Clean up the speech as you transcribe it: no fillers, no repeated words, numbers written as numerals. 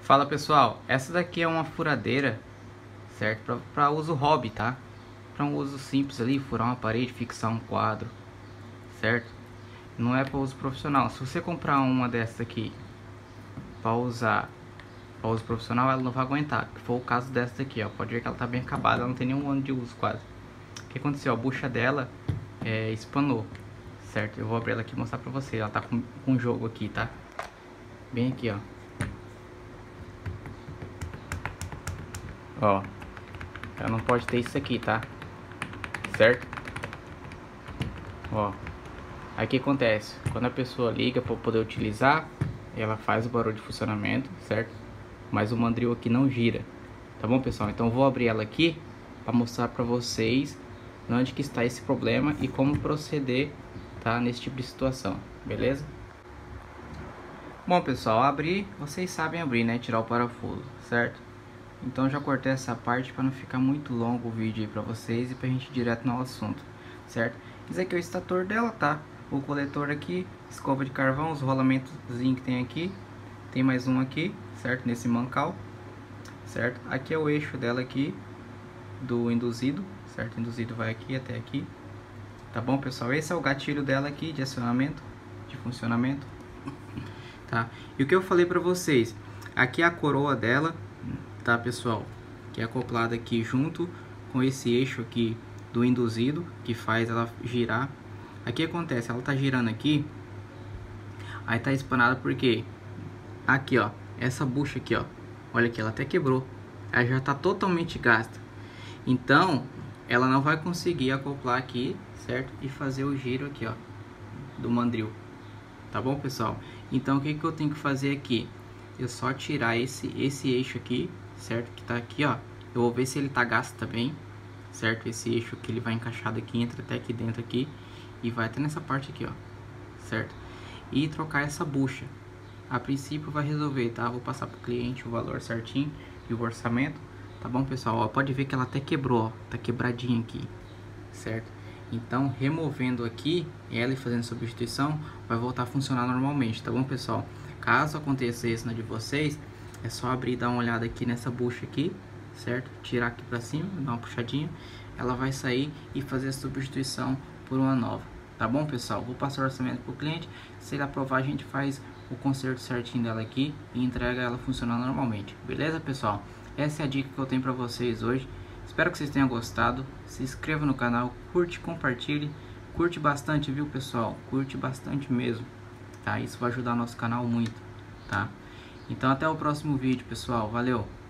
Fala pessoal, essa daqui é uma furadeira, certo? Para uso hobby, tá? Para um uso simples ali, furar uma parede, fixar um quadro, certo? Não é para uso profissional. Se você comprar uma dessa aqui para usar para uso profissional, ela não vai aguentar. Que foi o caso dessa daqui, ó. Pode ver que ela tá bem acabada, ela não tem nenhum ano de uso quase. O que aconteceu? A bucha dela espanou, certo? Eu vou abrir ela aqui e mostrar para você. Ela tá com um jogo aqui, tá? Bem aqui, ó. Ó, ela não pode ter isso aqui, tá? Certo? Ó, aí o que acontece? Quando a pessoa liga para poder utilizar, ela faz o barulho de funcionamento, certo? Mas o mandril aqui não gira, tá bom, pessoal? Então eu vou abrir ela aqui para mostrar para vocês onde que está esse problema e como proceder, tá? Nesse tipo de situação, beleza? Bom, pessoal, abrir, vocês sabem abrir, né? Tirar o parafuso, certo? Então já cortei essa parte para não ficar muito longo o vídeo aí para vocês e pra gente ir direto no assunto, certo? Isso aqui é o estator dela, tá? O coletor aqui, escova de carvão, os rolamentos que tem aqui. Tem mais um aqui, certo? Nesse mancal, certo? Aqui é o eixo dela aqui, do induzido, certo? O induzido vai aqui até aqui. Tá bom, pessoal? Esse é o gatilho dela aqui, de acionamento, de funcionamento. Tá? E o que eu falei pra vocês, aqui é a coroa dela, tá, pessoal? Que é acoplada aqui junto com esse eixo aqui do induzido, que faz ela girar. Aqui acontece, ela tá girando aqui, aí tá espanada porque aqui, ó, essa bucha aqui, ó, olha aqui, ela até quebrou, ela já tá totalmente gasta. Então ela não vai conseguir acoplar aqui, certo? E fazer o giro aqui, ó, do mandril. Tá bom, pessoal? Então o que que eu tenho que fazer aqui? Eu só tirar esse eixo aqui, certo? Que tá aqui, ó. Eu vou ver se ele tá gasto também, certo? Esse eixo que ele vai encaixado aqui, entra até aqui dentro aqui e vai até nessa parte aqui, ó, certo? E trocar essa bucha. A princípio vai resolver, tá? Vou passar pro cliente o valor certinho e o orçamento, tá bom, pessoal? Ó, pode ver que ela até quebrou, ó, tá quebradinha aqui, certo? Então, removendo aqui ela e fazendo substituição, vai voltar a funcionar normalmente, tá bom, pessoal? Caso aconteça isso na de vocês, é só abrir e dar uma olhada aqui nessa bucha aqui, certo? Tirar aqui pra cima, dar uma puxadinha, ela vai sair e fazer a substituição por uma nova, tá bom, pessoal? Vou passar o orçamento pro cliente, se ele aprovar a gente faz o conserto certinho dela aqui e entrega ela funcionando normalmente, beleza, pessoal? Essa é a dica que eu tenho pra vocês hoje. Espero que vocês tenham gostado. Se inscreva no canal, curte, compartilhe. Curte bastante, viu, pessoal? Curte bastante mesmo, tá? Isso vai ajudar o nosso canal muito, tá? Então até o próximo vídeo, pessoal. Valeu!